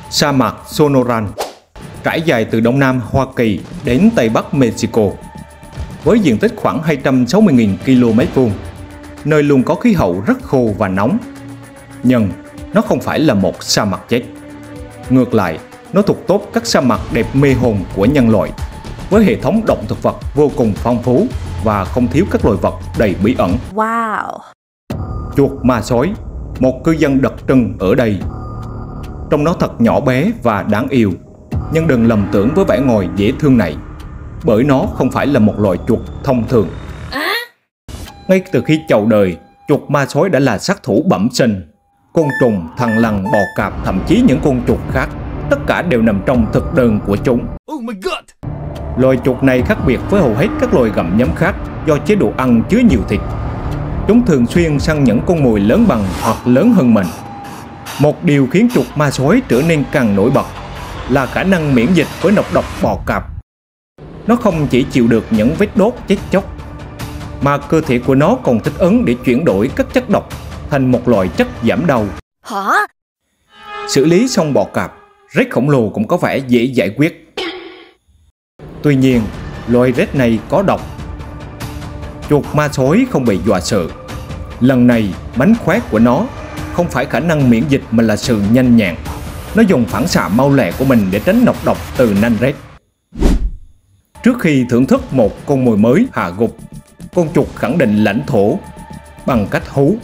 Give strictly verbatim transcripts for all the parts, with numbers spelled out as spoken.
Sa mạc Sonoran trải dài từ Đông Nam Hoa Kỳ đến Tây Bắc Mexico, với diện tích khoảng hai trăm sáu mươi nghìn ki lô mét vuông, nơi luôn có khí hậu rất khô và nóng. Nhưng nó không phải là một sa mạc chết. Ngược lại, nó thuộc top các sa mạc đẹp mê hồn của nhân loại, với hệ thống động thực vật vô cùng phong phú và không thiếu các loài vật đầy bí ẩn. Wow! Chuột ma sói, một cư dân đặc trưng ở đây. Trông nó thật nhỏ bé và đáng yêu, nhưng đừng lầm tưởng với vẻ ngoài dễ thương này, bởi nó không phải là một loài chuột thông thường. Ngay từ khi chào đời, chuột ma sói đã là sát thủ bẩm sinh. Côn trùng, thằn lằn, bò cạp, thậm chí những con chuột khác, tất cả đều nằm trong thực đơn của chúng. Oh my God. Loài chuột này khác biệt với hầu hết các loài gặm nhấm khác do chế độ ăn chứa nhiều thịt. Chúng thường xuyên săn những con mồi lớn bằng hoặc lớn hơn mình. Một điều khiến chuột ma sói trở nên càng nổi bật là khả năng miễn dịch với nọc độc bò cạp. Nó không chỉ chịu được những vết đốt chết chóc, mà cơ thể của nó còn thích ứng để chuyển đổi các chất độc thành một loại chất giảm đau. Hả? Xử lý xong bò cạp, rết khổng lồ cũng có vẻ dễ giải quyết. Tuy nhiên, loài rết này có độc. Chuột ma sói không bị dọa sợ. Lần này, mánh khóe của nó không phải khả năng miễn dịch mà là sự nhanh nhẹn. Nó dùng phản xạ mau lẹ của mình để tránh nọc độc từ nanh rết. Trước khi thưởng thức một con mồi mới hạ gục, con chuột khẳng định lãnh thổ bằng cách hú.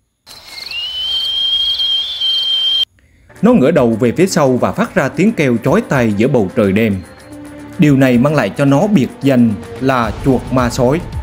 Nó ngửa đầu về phía sau và phát ra tiếng kêu chói tai giữa bầu trời đêm. Điều này mang lại cho nó biệt danh là chuột ma sói.